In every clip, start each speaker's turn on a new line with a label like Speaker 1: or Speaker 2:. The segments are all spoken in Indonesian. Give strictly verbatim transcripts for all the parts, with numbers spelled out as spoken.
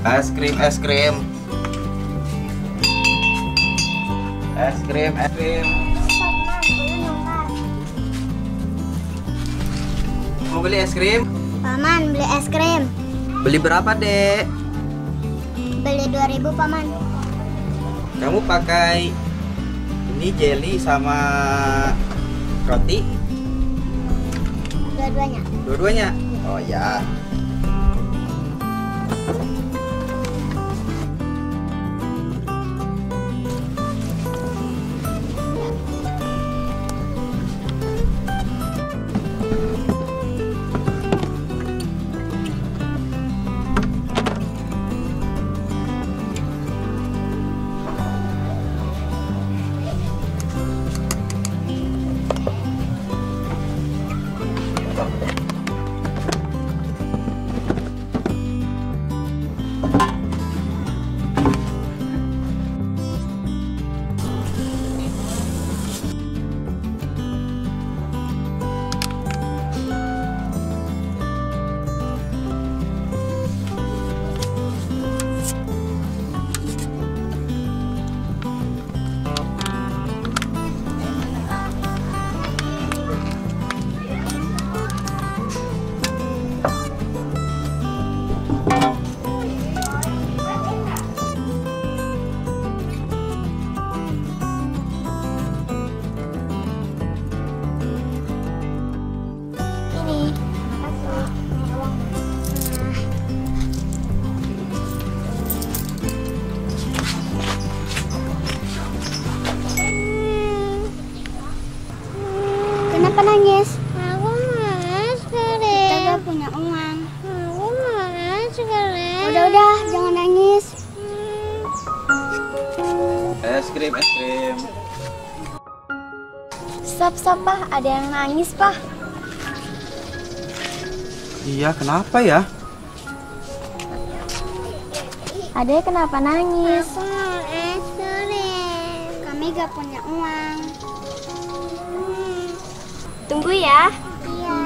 Speaker 1: Es krim, es krim. Es krim, es krim. Mau beli es krim?
Speaker 2: Paman, beli es krim.
Speaker 1: Beli berapa, Dek?
Speaker 2: Beli dua ribu, Paman.
Speaker 1: Kamu pakai ini jelly sama roti?
Speaker 2: Dua-duanya.
Speaker 1: Dua-duanya? Oh ya.
Speaker 2: Kenapa nangis?
Speaker 3: Aku malas keren.
Speaker 2: Kita gak punya uang.
Speaker 3: Aku malas keren.
Speaker 2: Udah-udah, jangan nangis.
Speaker 1: Es krim, es krim.
Speaker 2: Stop, stop, Pak. Ada yang nangis, Pak.
Speaker 1: Iya, kenapa ya?
Speaker 2: Adek kenapa nangis?
Speaker 3: Aku mau es krim.
Speaker 2: Kami gak punya uang. Tunggu ya.
Speaker 3: Iya.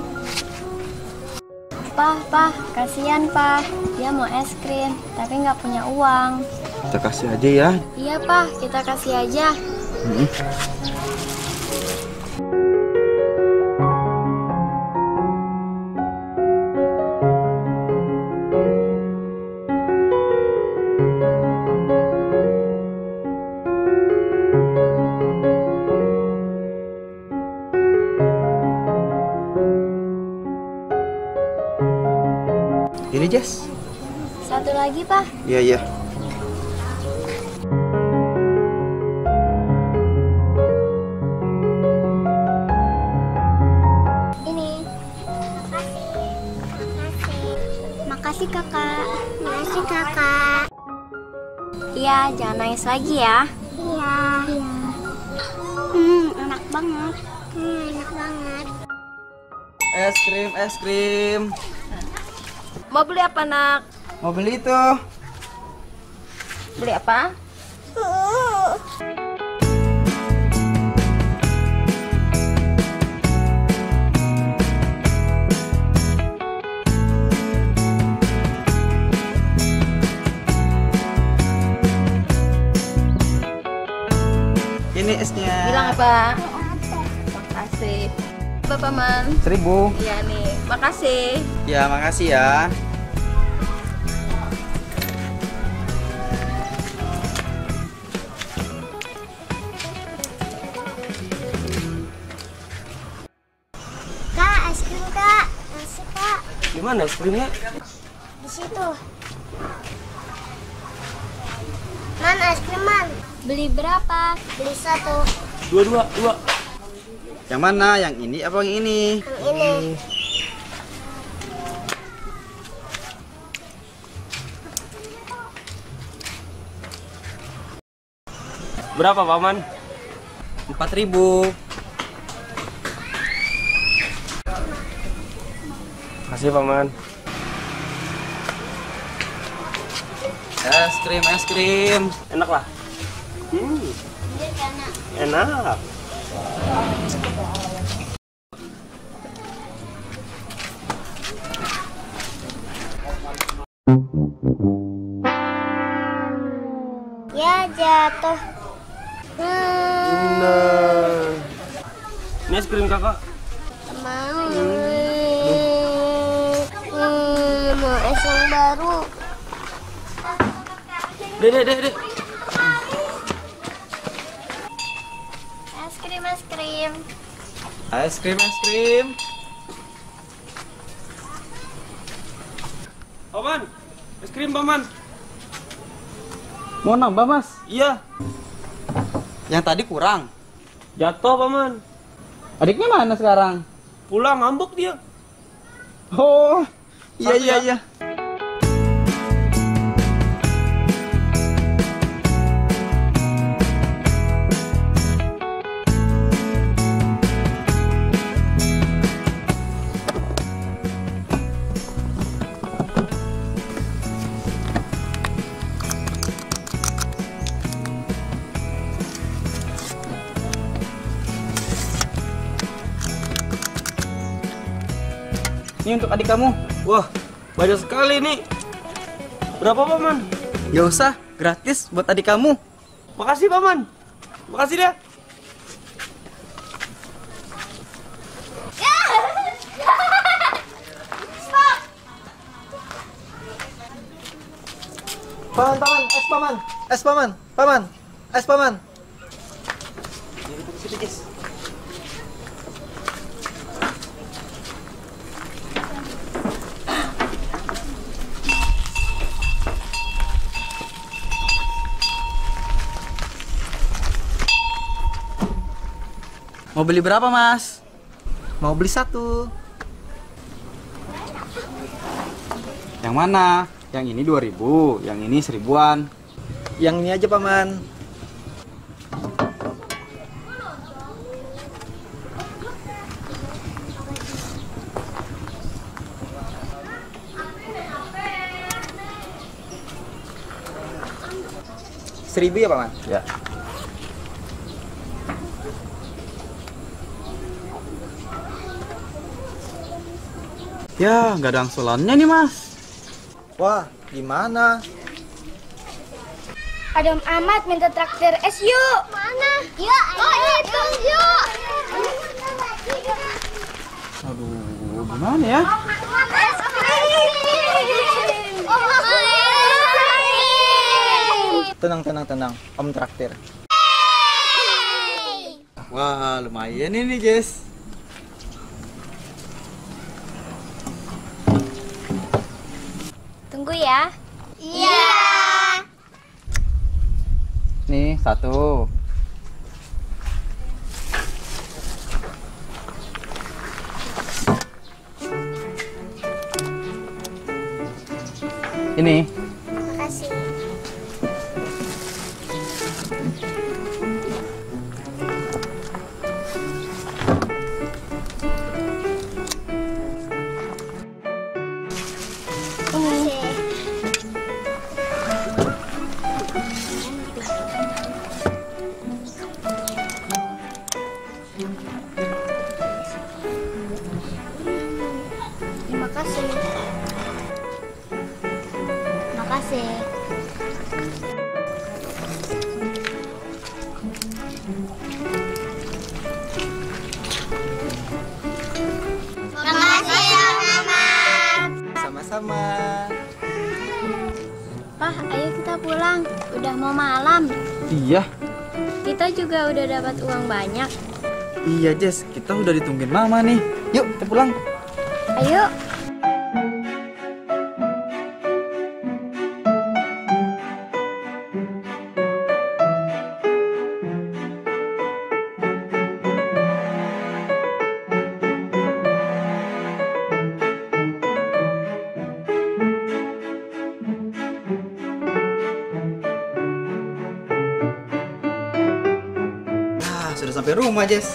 Speaker 2: Pah, Pah, kasihan Pah. Dia mau es krim, tapi nggak punya uang.
Speaker 1: Kita kasih aja ya.
Speaker 2: Iya Pah, kita kasih aja.
Speaker 1: Mm-mm. Ini Jess.
Speaker 2: Satu lagi Pah.
Speaker 1: Iya, iya.
Speaker 2: Ini. Makasih kakak.
Speaker 3: Makasih kakak.
Speaker 2: Iya, jangan nangis lagi ya.
Speaker 3: Iya.
Speaker 2: Hmm, enak banget.
Speaker 3: Hmm, enak banget.
Speaker 1: Es krim, es krim.
Speaker 4: Mau beli apa, Nak?
Speaker 1: Mau beli tuh.
Speaker 4: Beli apa?
Speaker 1: Ini esnya.
Speaker 4: Bilang apa? Makasih. Bapak Man.
Speaker 1: Seribu.
Speaker 4: Iya nih, makasih.
Speaker 1: Ya, makasih ya.
Speaker 2: Kak, es krim Kak. Masih Kak.
Speaker 1: Di mana es krimnya?
Speaker 2: Di situ. Man, es krim Man. Beli berapa? Beli satu.
Speaker 1: Dua, dua, dua. Yang mana? Yang ini apa yang ini?
Speaker 2: Yang ini.
Speaker 5: Berapa, Paman?
Speaker 1: Empat ribu.
Speaker 5: Kasih, Paman.
Speaker 1: Es krim, es krim.
Speaker 5: Enak lah. Hmm. Enak.
Speaker 1: Thank you.
Speaker 3: jatuh.
Speaker 5: Nah. Ini es krim kakak.
Speaker 3: Mau. Hmm, mau es yang baru.
Speaker 5: Dek, dek, dek, dek.
Speaker 2: Es krim, es krim.
Speaker 1: Es krim, es krim.
Speaker 5: Paman, es krim paman.
Speaker 1: Mau nambah, Mas?
Speaker 5: Iya,
Speaker 1: Yang tadi kurang.
Speaker 5: jatuh paman.
Speaker 1: Adiknya mana sekarang?
Speaker 5: Pulang ngambek dia.
Speaker 1: Oh, iya
Speaker 5: Satu
Speaker 1: iya
Speaker 5: ya?
Speaker 1: iya. Ini untuk adik kamu.
Speaker 5: Wah, banyak sekali nih. Berapa paman?
Speaker 1: Gak usah, gratis buat adik kamu.
Speaker 5: Makasih paman. Makasih deh.
Speaker 6: Paman, paman, es paman, es paman, paman, es paman.
Speaker 1: Mau beli berapa, Mas?
Speaker 6: Mau beli satu.
Speaker 1: Yang mana? Yang ini dua ribu, yang ini seribuan.
Speaker 6: Yang ini aja paman. Seribu ya paman?
Speaker 1: Ya. Ya, nggak ada angsurannya nih, Mas.
Speaker 6: Wah, gimana?
Speaker 3: Adam Ahmad minta traktir es yuk. Mana? Yuk, oh itu yuk.
Speaker 1: Aduh, gimana ya?
Speaker 3: Es krim.
Speaker 6: Tenang, tenang, tenang. Om traktir.
Speaker 1: Wah, lumayan ini, Jess.
Speaker 2: Tunggu ya.
Speaker 3: Iya.
Speaker 1: Nih, satu. Ini.
Speaker 3: Makasih. Terima kasih. Terima kasih. Makasih ya, Mama.
Speaker 6: Sama-sama.
Speaker 2: Pah, ayo kita pulang. Udah mau malam.
Speaker 1: Iya.
Speaker 2: Kita juga udah dapat uang banyak.
Speaker 1: Iya, Jess. Kita udah ditungguin Mama nih. Yuk, kita pulang.
Speaker 2: Ayo.
Speaker 1: Nah, sudah sampai rumah, Jess.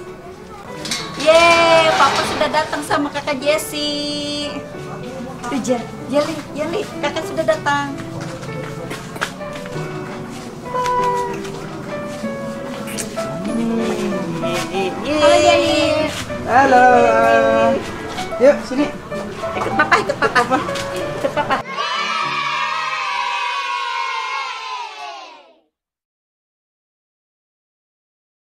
Speaker 4: Yeay, Papa sudah datang sama kakak Jessie. Tuh, Ja- Jeli, Jeli, kakak sudah datang.
Speaker 2: Halo, Jenny.
Speaker 1: Halo. Yuk, sini.
Speaker 4: Ikut Papa, ikut Papa.